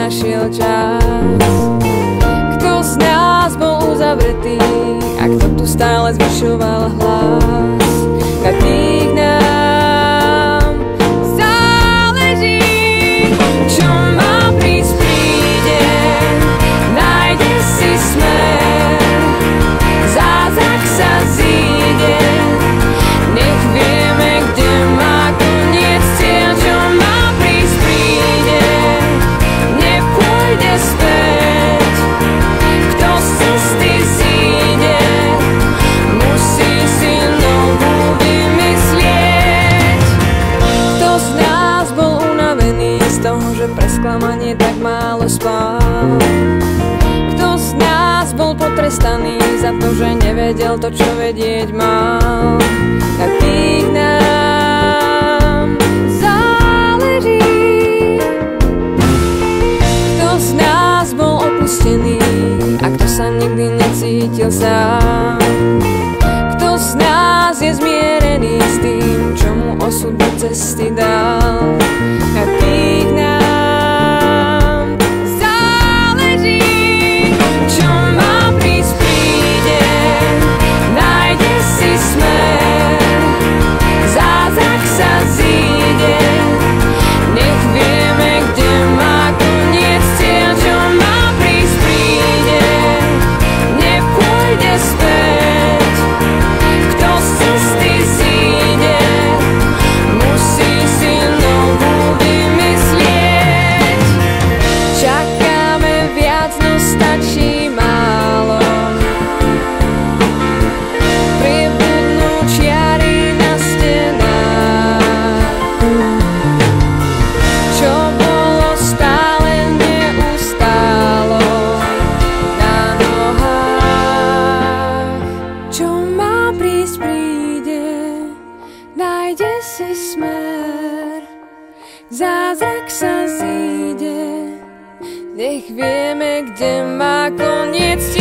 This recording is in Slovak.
našiel čas. Kto z nás bol uzavretý a kto tu stále zvyšoval hlas. Každý nám záleží, čo má prísť, príde, nájde si smer, zázrak sa zíde, nech vieme, kde má koniec cieľ, čo má prísť, príde, nepôjde späť, kto z cesty zíde, musí si novú vymyslieť. Kto z nás bol unavený z toho, že pre sklamanie tak málo spal? Kto z nás bol potrestaný za to, že nevedel to, čo vedieť mal? Tak tých nám záleží. Kto z nás bol opustený a kto sa nikdy necítil sám? Kto z nás je zmierený s tým, čo mu osud do cesty dal? Tak tých nám záleží, čo má prísť, príde, nájde si smer, zázrak sa zíde, nech vieme, kde má koniec cieľ, čo má prísť, príde, nepôjde späť, kto z cesty zíde, musí si novú vymyslieť. Čakáme viac, no stačí málo. Pribudnú čiary na stenách, čo bolo stále neustálo na nohách. Čo má prísť, príde, nájde si smer, zázrak sa zíde, nech vieme, kde má koniec